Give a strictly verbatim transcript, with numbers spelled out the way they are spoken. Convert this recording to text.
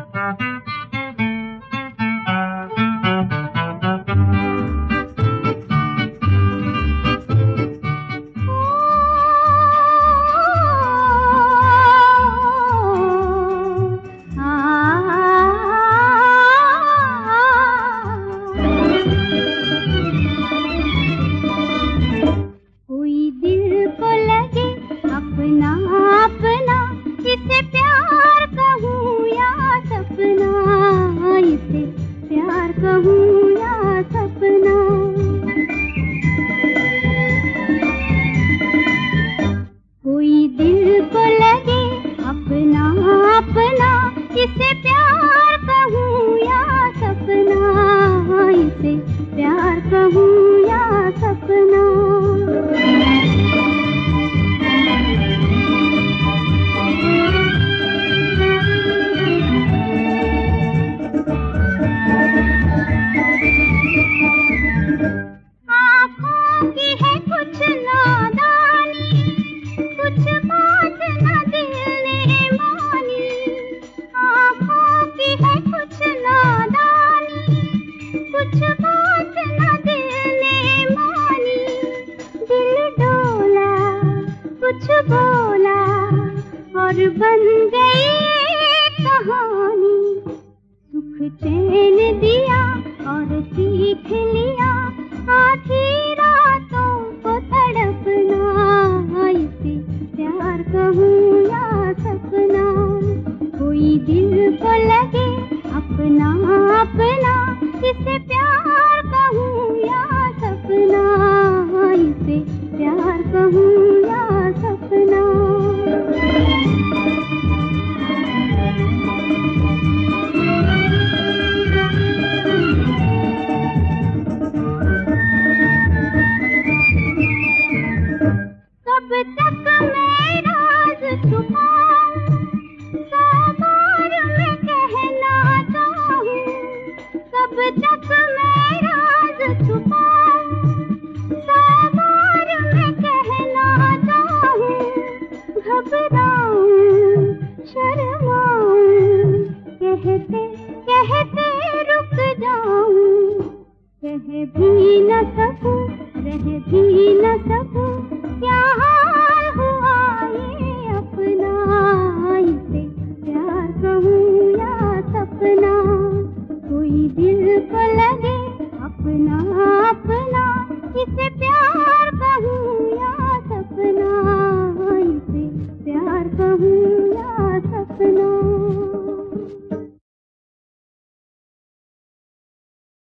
इसे प्यार कहूँ या सपना, इसे प्यार कहूँ या सपना। आँखों की है कुछ नादानी, कुछ बात न दिल ने मानी। आँखों की है कुछ नादानी, कुछ बात न दिल ने मानी। दिल डोला कुछ बोला और बन गई कहानी। सुख चैन दिया और सीख लिया आधी रातों को तड़पना। इसे प्यार कहूँ या सपना, कोई दिल को लगे अपना अपना। इसे प्यार कहूँ या सपना, इसे प्यार कहूँ या सपना। कब तक मैं राज छुपाऊं, सौ बार मैं कहना चाहूं। कब तक मैं राज छुपाऊं, सौ बार मैं कहना चाहूं। घबराऊं शर्माऊं, कहते कहते रुक जाऊं। कह भी न सकूं रह भी न सकूं, क्या हाल हुआ ये अपना। इसे प्यार कहूँ